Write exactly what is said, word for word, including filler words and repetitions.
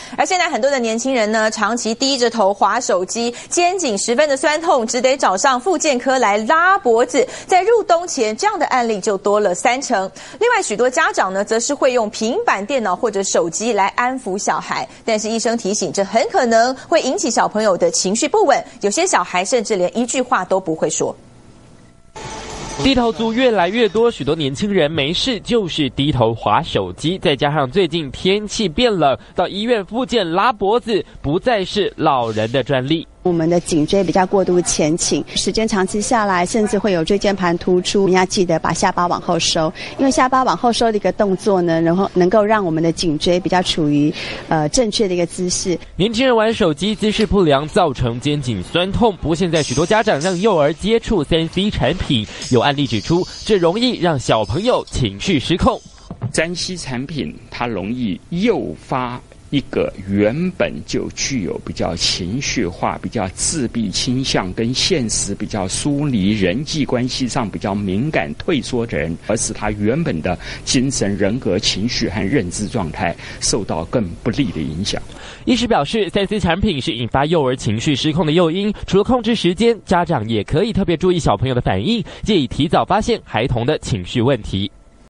而现在很多的年轻人呢，长期低着头滑手机，肩颈十分的酸痛，只得找上复健科来拉脖子。在入冬前，这样的案例就多了三成。另外，许多家长呢，则是会用平板电脑或者手机来安抚小孩，但是医生提醒，这很可能会引起小朋友的情绪不稳，有些小孩甚至连一句话都不会说。 低头族越来越多，许多年轻人没事就是低头滑手机，再加上最近天气变冷，到医院复健拉脖子不再是老人的专利。 我们的颈椎比较过度前倾，时间长期下来，甚至会有椎间盘突出。我们要记得把下巴往后收，因为下巴往后收的一个动作呢，然后能够让我们的颈椎比较处于呃正确的一个姿势。 年轻人玩手机姿势不良，造成肩颈酸痛。不过现在许多家长让幼儿接触三 C 产品，有案例指出，这容易让小朋友情绪失控。 三 C 产品它容易诱发一个原本就具有比较情绪化、比较自闭倾向跟现实比较疏离、人际关系上比较敏感、退缩的人，而使他原本的精神、人格、情绪和认知状态受到更不利的影响。 医师表示，三 C 产品是引发幼儿情绪失控的诱因，除了控制时间，家长也可以特别注意小朋友的反应，借以提早发现孩童的情绪问题。